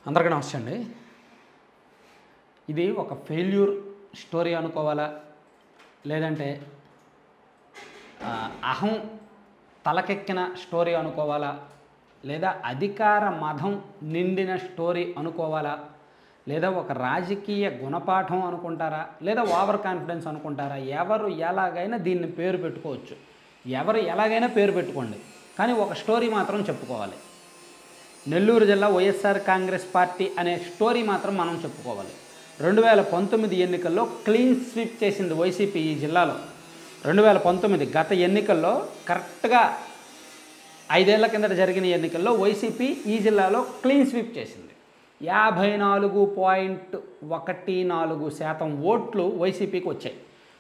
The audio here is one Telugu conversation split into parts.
అందరికీ నమస్తే అండి. ఇది ఒక ఫెయిల్యూర్ స్టోరీ అనుకోవాలా, లేదంటే అహం తలకెక్కిన స్టోరీ అనుకోవాలా, లేదా అధికార మదం నిండిన స్టోరీ అనుకోవాలా, లేదా ఒక రాజకీయ గుణపాఠం అనుకుంటారా, లేదా ఓవర్ కాన్ఫిడెన్స్ అనుకుంటారా? ఎవరు ఎలాగైనా దీన్ని పేరు పెట్టుకోవచ్చు, ఎవరు ఎలాగైనా పేరు పెట్టుకోండి, కానీ ఒక స్టోరీ మాత్రం చెప్పుకోవాలి. నెల్లూరు జిల్లా వైఎస్ఆర్ కాంగ్రెస్ పార్టీ అనే స్టోరీ మాత్రం మనం చెప్పుకోవాలి. 2019 ఎన్నికల్లో క్లీన్ స్వీప్ చేసింది వైసీపీ ఈ జిల్లాలో. 2019 గత ఎన్నికల్లో కరెక్ట్గా 5 ఏళ్ల కిందట జరిగిన ఎన్నికల్లో వైసీపీ ఈ జిల్లాలో క్లీన్ స్వీప్ చేసింది. 54.14% ఓట్లు వైసీపీకి వచ్చాయి.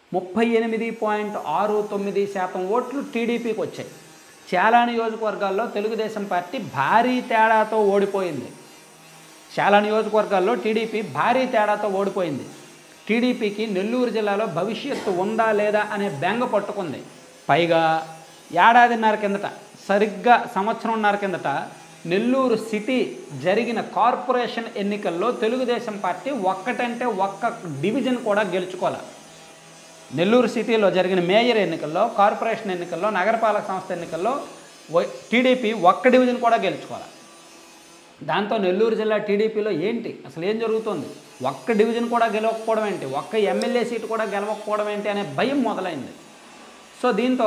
38.69% ఓట్లు టీడీపీకి వచ్చాయి. చాలా నియోజకవర్గాల్లో తెలుగుదేశం పార్టీ భారీ తేడాతో ఓడిపోయింది. చాలా నియోజకవర్గాల్లో టీడీపీ భారీ తేడాతో ఓడిపోయింది. టీడీపీకి నెల్లూరు జిల్లాలో భవిష్యత్తు ఉందా లేదా అనే బెంగ పట్టుకుంది. పైగా ఏడాదిన్నర కిందట, సరిగ్గా సంవత్సరంన్నర కిందట నెల్లూరు సిటీ జరిగిన కార్పొరేషన్ ఎన్నికల్లో తెలుగుదేశం పార్టీ ఒక్క డివిజన్ కూడా గెలుచుకోవాలి. నెల్లూరు సిటీలో జరిగిన మేయర్ ఎన్నికల్లో, కార్పొరేషన్ ఎన్నికల్లో, నగరపాలక సంస్థ ఎన్నికల్లో టీడీపీ ఒక్క డివిజన్ కూడా గెలుచుకోవాలి. దాంతో నెల్లూరు జిల్లా టీడీపీలో ఏంటి అసలు ఏం జరుగుతుంది, ఒక్క డివిజన్ కూడా గెలవకపోవడం ఏంటి, ఒక్క ఎమ్మెల్యే సీటు కూడా గెలవకపోవడం ఏంటి అనే భయం మొదలైంది. సో దీంతో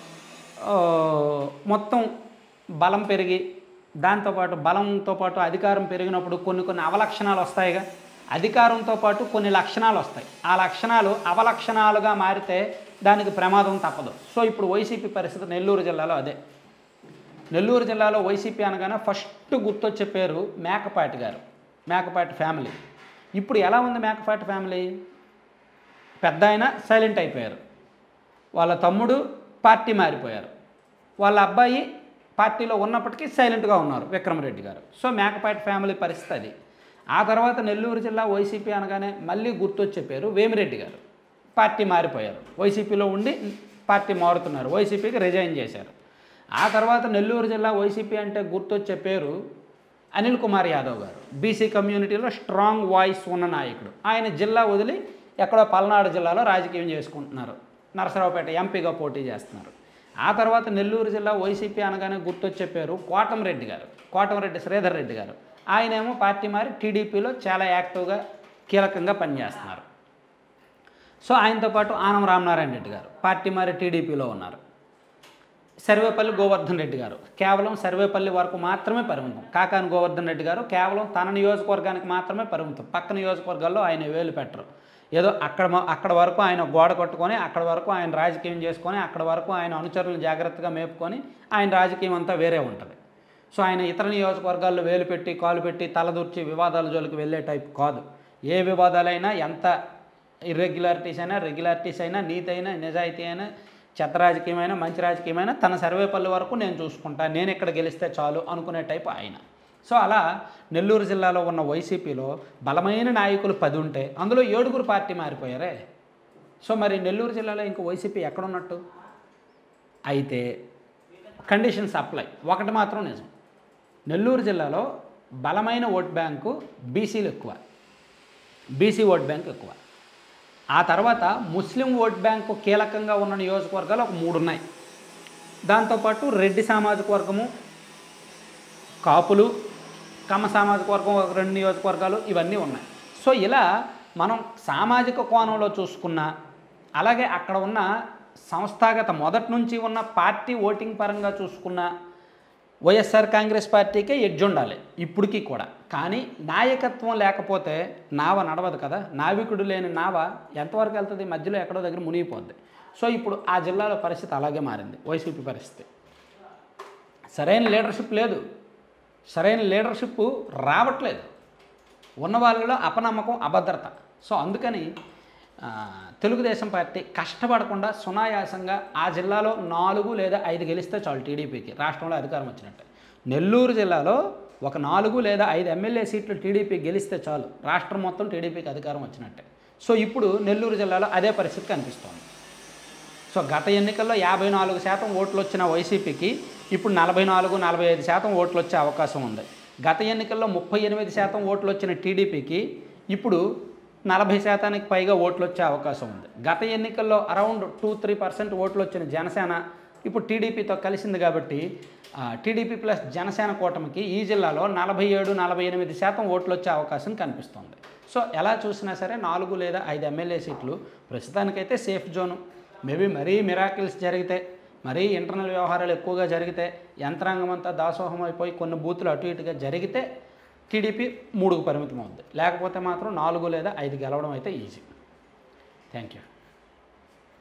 మొత్తం బలం పెరిగి, బలంతో పాటు అధికారం పెరిగినప్పుడు కొన్ని అవలక్షణాలు వస్తాయిగా. అధికారంతో పాటు కొన్ని లక్షణాలు వస్తాయి. ఆ లక్షణాలు అవలక్షణాలుగా మారితే దానికి ప్రమాదం తప్పదు. సో ఇప్పుడు వైసీపీ పరిస్థితి నెల్లూరు జిల్లాలో అదే. నెల్లూరు జిల్లాలో వైసీపీ అనగానే ఫస్ట్ గుర్తొచ్చే పేరు మేకపాటి గారు, మేకపాటి ఫ్యామిలీ. ఇప్పుడు ఎలా ఉంది మేకపాటి ఫ్యామిలీ? పెద్ద ఆయన సైలెంట్ అయిపోయారు, వాళ్ళ తమ్ముడు పార్టీ మారిపోయారు, వాళ్ళ అబ్బాయి పార్టీలో ఉన్నప్పటికీ సైలెంట్గా ఉన్నారు విక్రమరెడ్డి గారు. సో మేకపాటి ఫ్యామిలీ పరిస్థితి అది. ఆ తర్వాత నెల్లూరు జిల్లా వైసీపీ అనగానే మళ్ళీ గుర్తొచ్చే పేరు వేమిరెడ్డి గారు. పార్టీ మారిపోయారు, వైసీపీలో ఉండి పార్టీ మారుతున్నారు, వైసీపీకి రిజైన్ చేశారు. ఆ తర్వాత నెల్లూరు జిల్లా వైసీపీ అంటే గుర్తొచ్చే పేరు అనిల్ కుమార్ యాదవ్ గారు. బీసీ కమ్యూనిటీలో స్ట్రాంగ్ వాయిస్ ఉన్న నాయకుడు. ఆయన జిల్లా వదిలి ఎక్కడో పల్నాడు జిల్లాలో రాజకీయం చేసుకుంటున్నారు, నరసరావుపేట ఎంపీగా పోటీ చేస్తున్నారు. ఆ తర్వాత నెల్లూరు జిల్లా వైసీపీ అనగానే గుర్తొచ్చే పేరు కోటంరెడ్డి గారు, కోటంరెడ్డి శ్రీధర్ రెడ్డి గారు. ఆయనేమో పార్టీ మారి టీడీపీలో చాలా యాక్టివ్గా కీలకంగా పనిచేస్తున్నారు. సో ఆయనతో పాటు ఆనం రామనారాయణ రెడ్డి గారు పార్టీ మారి టీడీపీలో ఉన్నారు. సర్వేపల్లి గోవర్ధన్ రెడ్డి గారు కేవలం సర్వేపల్లి వరకు మాత్రమే పరిమితం. కాకాని గోవర్ధన్ రెడ్డి గారు కేవలం తన నియోజకవర్గానికి మాత్రమే పరిమితం, పక్క నియోజకవర్గాల్లో ఆయన వేలు పెట్టరు. ఏదో అక్కడ వరకు ఆయన గోడ కట్టుకొని, అక్కడ వరకు ఆయన రాజకీయం చేసుకొని, అక్కడ వరకు ఆయన అనుచరులను జాగ్రత్తగా మేపుకొని ఆయన రాజకీయం అంతా వేరే ఉంటుంది. సో ఆయన ఇతర నియోజకవర్గాల్లో వేలు పెట్టి, కాలు పెట్టి, తలదూర్చి వివాదాల జోలికి వెళ్ళే టైప్ కాదు. ఏ వివాదాలైనా, ఎంత ఇర్రెగ్యులారిటీస్ అయినా, రెగ్యులారిటీస్ అయినా, నీతి అయినా, నిజాయితీ అయినా, చెత్త రాజకీయమైనా, మంచి రాజకీయమైనా తన సర్వేపల్లి వరకు నేను చూసుకుంటా, నేను ఇక్కడ గెలిస్తే చాలు అనుకునే టైపు ఆయన. సో అలా నెల్లూరు జిల్లాలో ఉన్న వైసీపీలో బలమైన నాయకులు 10 ఉంటే అందులో 7 పార్టీ మారిపోయారే. సో మరి నెల్లూరు జిల్లాలో ఇంకో వైసీపీ ఎక్కడున్నట్టు? అయితే కండిషన్స్ అప్లై. ఒకటి మాత్రం నిజం, నెల్లూరు జిల్లాలో బలమైన ఓట్ బ్యాంకు బీసీలు ఎక్కువ, బీసీ ఓట్ బ్యాంకు ఎక్కువ. ఆ తర్వాత ముస్లిం ఓట్ బ్యాంకు కీలకంగా ఉన్న నియోజకవర్గాలు ఒక 3 ఉన్నాయి. దాంతోపాటు రెడ్డి సామాజిక వర్గము, కాపులు, కమ్మ సామాజిక వర్గం ఒక 2 నియోజకవర్గాలు, ఇవన్నీ ఉన్నాయి. సో ఇలా మనం సామాజిక కోణంలో చూసుకున్నా, అలాగే అక్కడ ఉన్న సంస్థాగత మొదటి నుంచి ఉన్న పార్టీ ఓటింగ్ పరంగా చూసుకున్నా వైఎస్ఆర్ కాంగ్రెస్ పార్టీకే ఎడ్జ్ ఉండాలి ఇప్పటికీ కూడా. కానీ నాయకత్వం లేకపోతే నావ నడవదు కదా. నావికుడు లేని నావ ఎంతవరకు వెళ్తుంది? మధ్యలో ఎక్కడో దగ్గర మునిగిపోద్ది. సో ఇప్పుడు ఆ జిల్లాలో పరిస్థితి అలాగే మారింది. వైసీపీ పరిస్థితి సరైన లీడర్షిప్ లేదు, సరైన లీడర్షిప్ రావట్లేదు, ఉన్న వాళ్ళలో అపనమ్మకం, అభద్రత. సో అందుకని తెలుగుదేశం పార్టీ కష్టపడకుండా సునాయాసంగా ఆ జిల్లాలో 4 లేదా 5 గెలిస్తే చాలు టీడీపీకి రాష్ట్రంలో అధికారం వచ్చినట్టే. నెల్లూరు జిల్లాలో ఒక 4 లేదా 5 ఎమ్మెల్యే సీట్లు టీడీపీ గెలిస్తే చాలు, రాష్ట్రం మొత్తం టీడీపీకి అధికారం వచ్చినట్టే. సో ఇప్పుడు నెల్లూరు జిల్లాలో అదే పరిస్థితి కనిపిస్తోంది. సో గత ఎన్నికల్లో 54% ఓట్లు వచ్చిన వైసీపీకి ఇప్పుడు 44-45% ఓట్లు వచ్చే అవకాశం ఉంది. గత ఎన్నికల్లో 38% ఓట్లు వచ్చిన టీడీపీకి ఇప్పుడు 40% పైగా ఓట్లు వచ్చే అవకాశం ఉంది. గత ఎన్నికల్లో అరౌండ్ 2-3% ఓట్లు వచ్చిన జనసేన ఇప్పుడు టీడీపీతో కలిసింది కాబట్టి టీడీపీ ప్లస్ జనసేన కూటమికి ఈ జిల్లాలో 47-48% ఓట్లు వచ్చే అవకాశం కనిపిస్తుంది. సో ఎలా చూసినా సరే 4 లేదా 5 ఎమ్మెల్యే సీట్లు ప్రస్తుతానికైతే సేఫ్ జోను. మేబీ మరీ మిరాకిల్స్ జరిగితే, మరీ ఇంటర్నల్ వ్యవహారాలు ఎక్కువగా జరిగితే, యంత్రాంగం అంతా దాసోహం అయిపోయి కొన్ని బూతులు అటు ఇటుగా జరిగితే టీడీపీ 3కు పరిమితం అవుతుంది. లేకపోతే మాత్రం 4 లేదా 5 గెలవడం అయితే ఈజీ. Thank you.